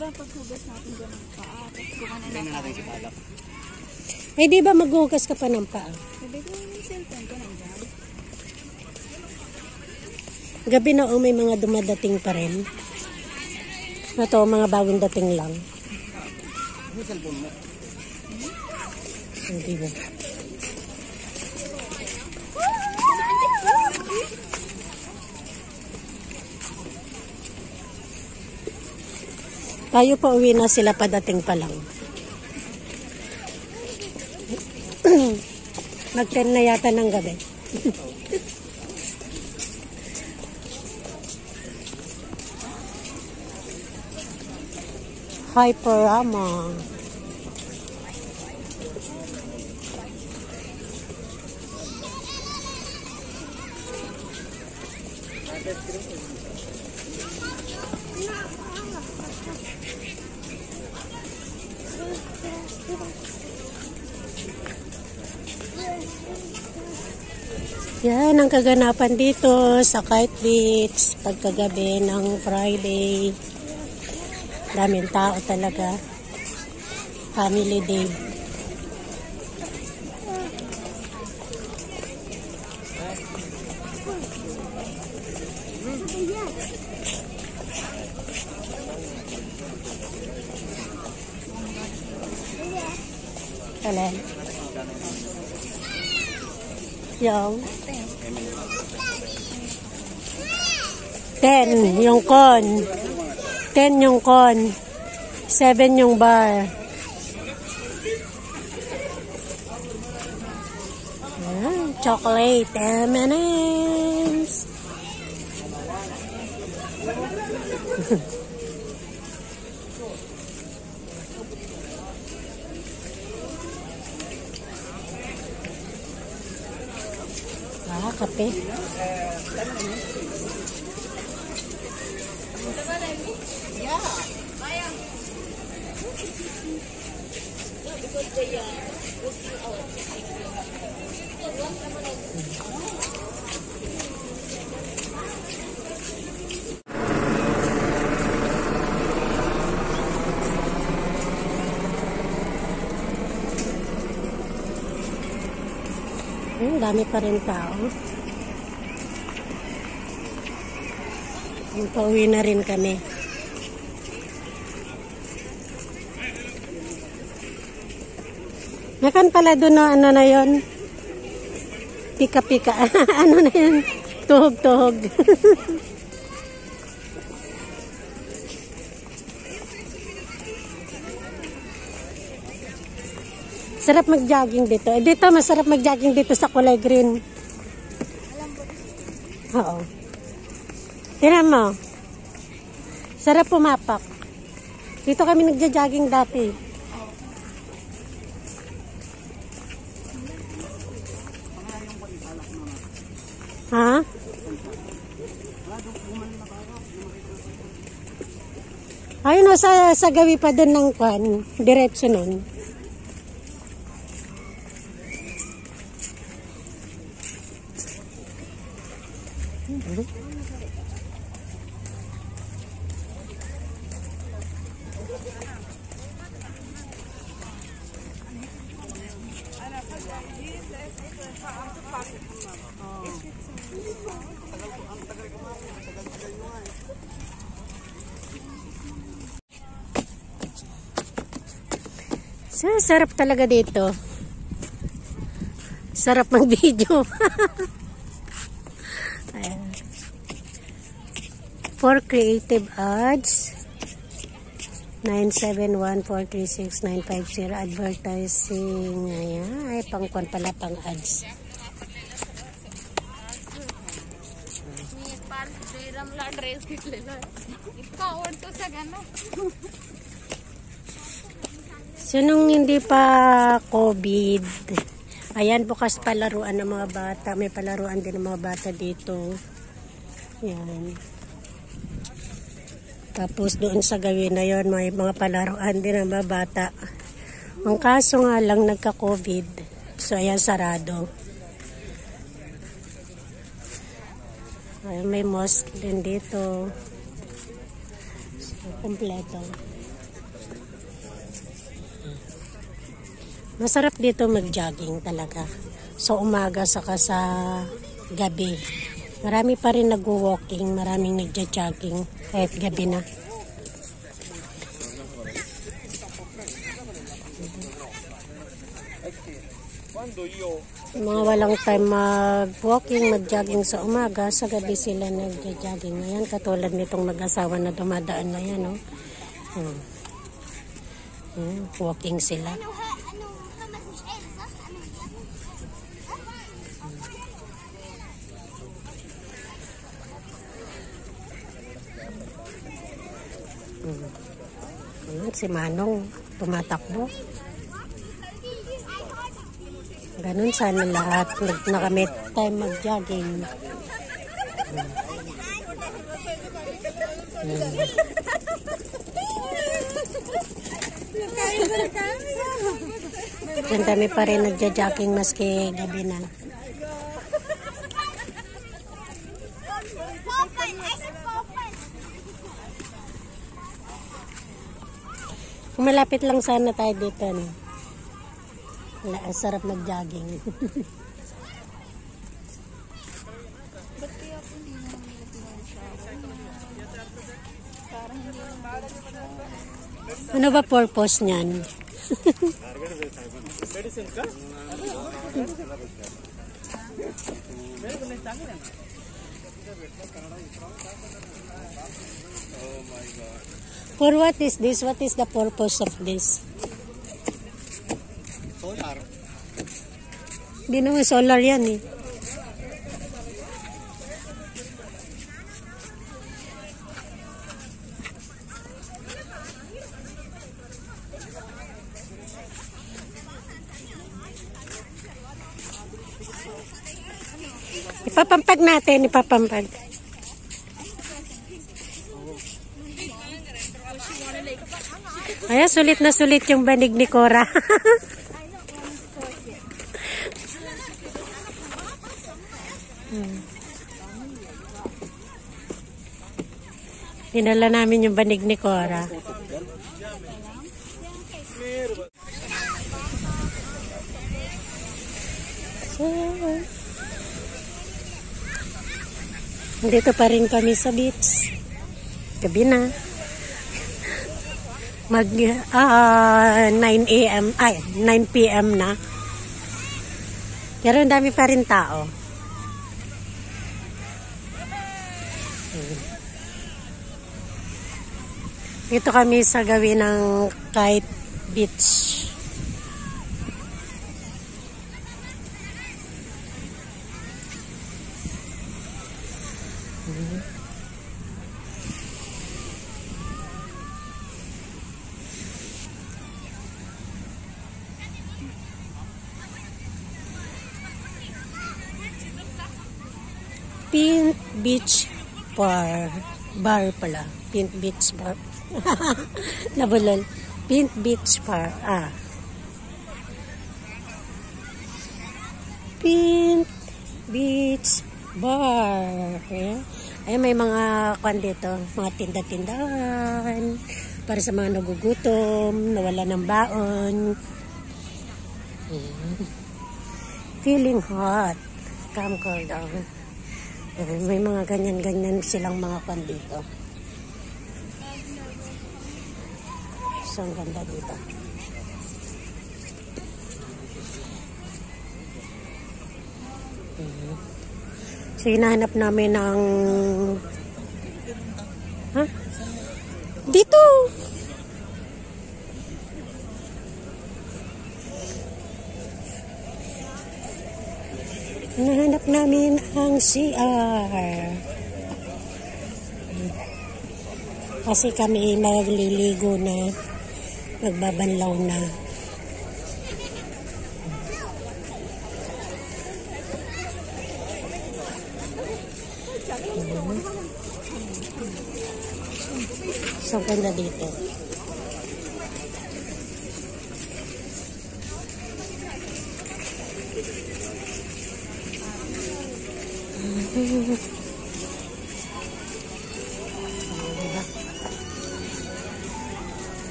ba paghugas natin dyan ng paa? Tapos kumana natin si Balak. Eh, di ba maghugas ka pa ng paa? Sabi ko yung cellphone ko nandiyan. Gabi na may mga dumadating pa rin. Ito, mga bagong dating lang. Ano cellphone mo? Hindi ba? Tayo pa uwi na, sila padating pa lang. Mag-10 na yata ng gabi. Hyperama. Yan ang kaganapan dito sa Kite Beach pagkagabi ng Friday. Daming tao talaga. Family day. Alin? Yung 10 yung con. 10 yung con. 7 yung bar. Chocolate M&M's. Kape. Dami pa rin tao. Pauwi na rin kami. Nakan pala doon na ano na yon? Pika-pika. Ano na yun? Tuhog-tuhog. Sarap mag-jogging dito. Dito, masarap mag-jogging dito sa kulay green. Oo. Tingnan mo. Sarap pumapak. Dito kami nagja-jogging dati. Ha? Ayun o, sa gawi pa doon ng kwan. Diretso nun. So, sarap talaga dito. Sarap mag-video. For creative ads 971-436-950 advertising. Ayan. Ay, pangkwan pala, pang ads. So, nung hindi pa COVID, ayan, bukas palaruan ng mga bata. May palaruan din ng mga bata dito. Ayan. Tapos doon sa gawin na yon, may mga palaruan din ng mga bata. Ang kaso nga lang, nagka-COVID. So, ayan, sarado. Ayan, may mosque din dito. So, kompleto. Masarap dito mag-jogging talaga. Sa umaga saka sa gabi. Marami pa rin nag-walking, maraming nagja-jogging kahit gabi na. Mga walang time mag-walking, mag-jogging sa umaga, sa gabi sila nagja-jogging. Ayan, katulad nitong mag-asawa na dumadaan na yan, no? Walking sila. Ayan, si Manong tumatakbo. Ganun sana lahat. Nakamit time mag-jogging. Ang dami pa rin nagja-jogging maski gabi na. Malapit lang sana tayo dito, no? Ang sarap mag-jogging. Ba't kaya po hindi naman nila pinag-shower? Parang hindi naman. Ano ba purpose niyan? For what is this? What is the purpose of this? Solar. Hindi naman solar yan eh. Ipapampag natin, ipapampag. Ayan, sulit na sulit yung banig ni Cora. Dinala namin yung banig ni Cora. Dito pa rin kami sa beach. Gabi na. Mag 9 a.m. ay 9 p.m. na. Pero ang dami pa rin tao. Dito kami sa gawin ng Kite Beach. Pink Beach Bar pala. Pink Beach Bar. Nabulol. Pink Beach Bar. Pink Beach Bar. Ay, may mga kwan dito. Mga tinda-tindahan. Para sa mga nagugutom. Nawala ng baon. Feeling hot. Come cool down. May mga ganyan-ganyan silang mga kwan dito. So, ang ganda dito. So, hinahanap namin ng... Ha? Dito! Hinahanap namin ang CR. Kasi kami magliligo na. Magbabanlaw na. So, ganda dito.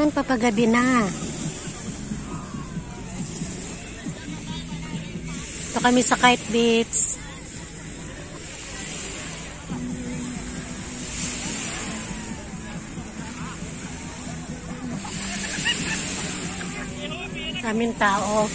Parang papagabi na. Ito kami sa Kite Beach. Daming tao.